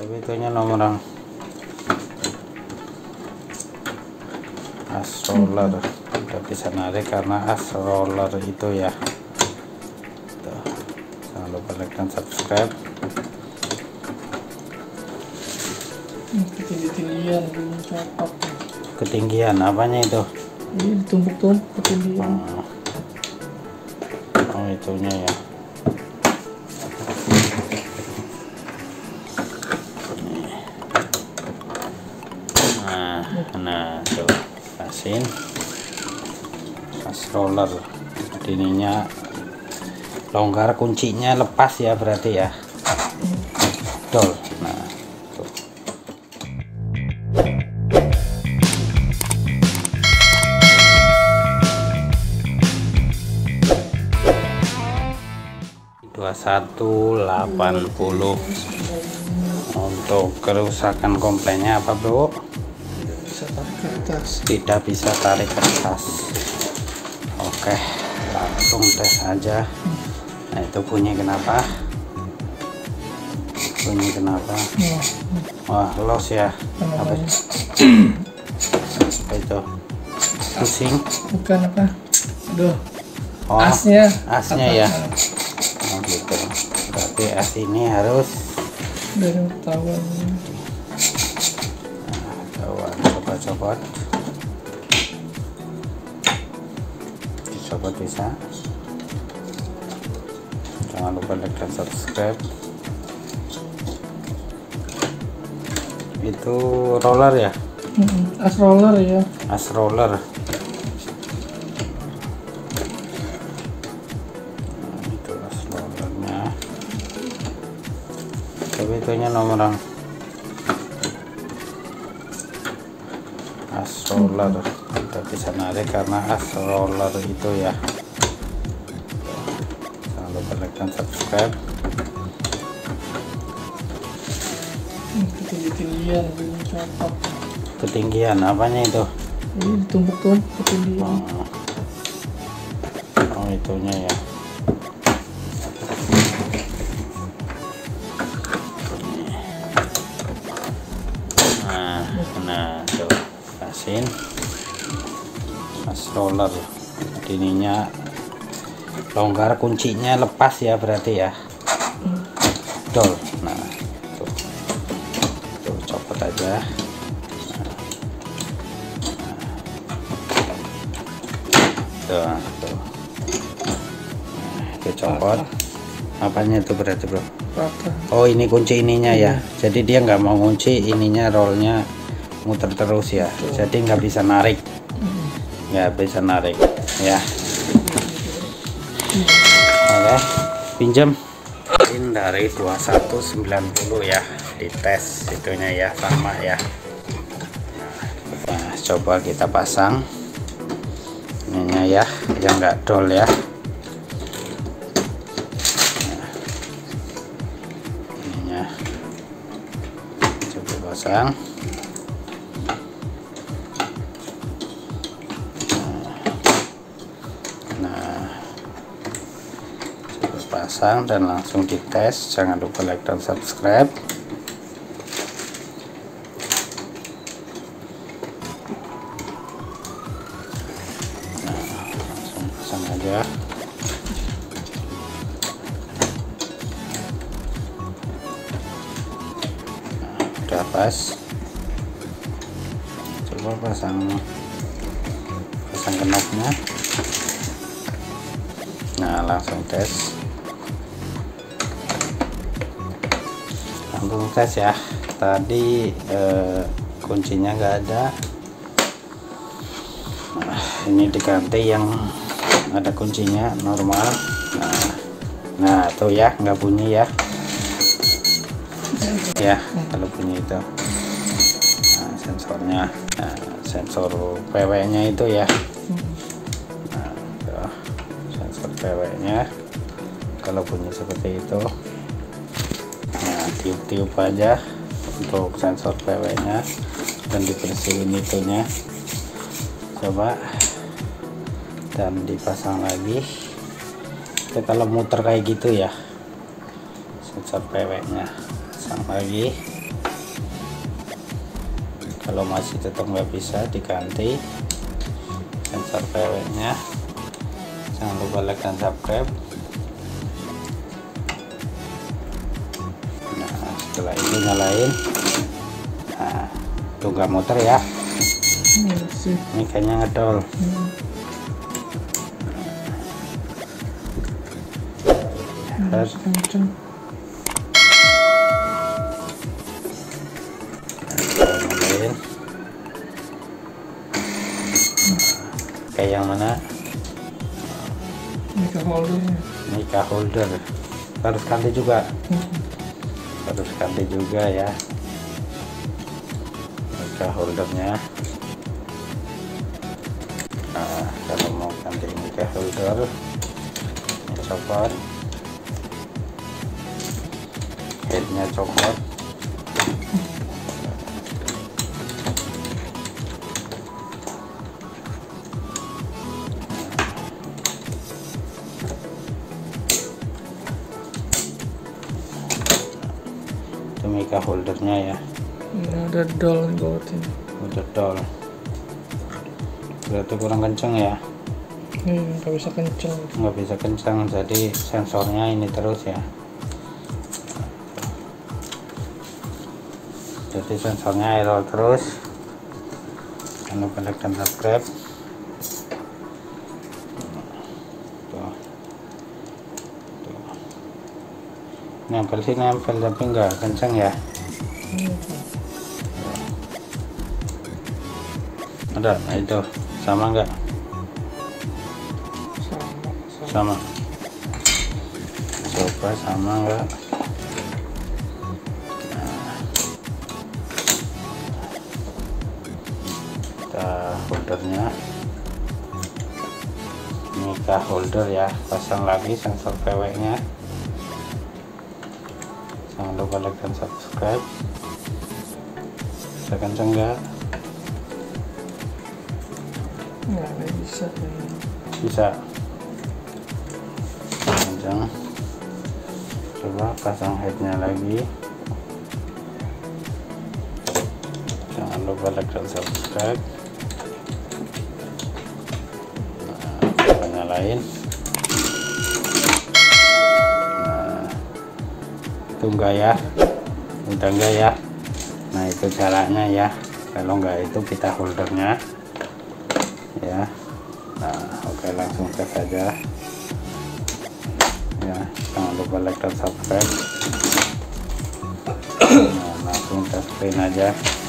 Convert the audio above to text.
tapi itunya nomor as roller udah bisa narik karena as roller itu ya. Tuh. Jangan lupa like dan subscribe. Ketinggian belum copot. Ketinggian apanya itu? Ini ditumpuk-tumpuk ketinggian. Oh itunya ya. Nah tuh pasin as roller, ininya longgar, kuncinya lepas ya berarti ya. Dol. Nah tuh. $21.80 untuk kerusakan komplainnya apa bro? Tidak bisa tarik kertas. Oke, langsung tes aja. Nah itu bunyi kenapa? Wah los ya. Apa itu? Pusing? Bukan apa? Aduh. Oh, asnya ya. Oh gitu. Berarti as ini harus dari ketahuan. Copot dicopot bisa. Jangan lupa like dan subscribe. Itu roller ya? As roller ya. As roller. Nah, itu as rollernya. Tapi itunya nomor as roller udah bisa narik karena as roller itu ya. Jangan lupa like dan subscribe. Ketinggian belum copot. Ketinggian apanya itu? Ini ditumpuk-tumpuk ketinggian. Oh itunya ya. Nah tuh pasin as roller, ininya longgar, kuncinya lepas ya berarti ya. Dol. Nah tuh copot aja. Tuh copot. Apanya itu berarti bro? Oh ini kunci ininya ya. Jadi dia nggak mau kunci ininya, rollnya muter terus ya. Jadi nggak bisa narik. Ya. Oke, pinjam. Ini dari 21.90 ya. Dites itunya ya, sama ya. Nah, coba kita pasang ininya ya, yang nggak dol ya. Coba pasang. Nah coba pasang dan langsung dites. Jangan lupa like dan subscribe. Nah langsung pasang aja. Udah pas. Coba pasang knopnya. Nah langsung tes ya. Tadi kuncinya nggak ada. Nah, ini diganti yang ada kuncinya normal. Nah tuh ya, nggak bunyi ya. Ya kalau bunyi itu. Nah, sensornya, sensor PW nya itu ya. Nah tuh, sensor PW nya kalau bunyi seperti itu. Nah tiup-tiup aja untuk sensor PW nya dan dibersihin itunya. Coba dan dipasang lagi. Itu kalau muter kayak gitu ya, sensor PW nya pasang lagi. Kalau masih tetap nggak bisa, diganti sensor PW nya. Jangan lupa like dan subscribe. Nah, setelah itu nyalain. Nah, tuh nggak muter ya, ini kayaknya ngedol. Harus kenceng. kayak yang mana? Mica holdernya. Mica holder harus ganti juga. Harus ganti juga ya mica holdernya. Nah, kalau mau ganti mica holder, ini copot, headnya copot. Itu mica holdernya ya. Ini ada dol di bawah sini. Udah dol, berarti kurang kenceng ya. Ini nggak bisa kenceng. Nggak bisa kencang, jadi sensornya ini terus ya. Jadi sensornya error terus. Jangan lupa like dan subscribe. Tuh. Tuh. Nempel sih nempel, tapi nggak kencang ya. Ada, nah itu sama nggak? Sama. Coba sama nggak? Kita holdernya, mica holder ya, pasang lagi sensor PW nya. Jangan lupa like dan subscribe. Bisa kenceng nggak? Nggak bisa. Bisa kenceng. Coba pasang headnya lagi. Jangan lupa like dan subscribe. Nah, nyalain. Nah, itu enggak ya, udah enggak ya. Nah, itu caranya ya. Kalau enggak itu kita holdernya ya. Nah, oke, langsung tes aja ya. Jangan lupa like dan subscribe. Nah, langsung tes print aja.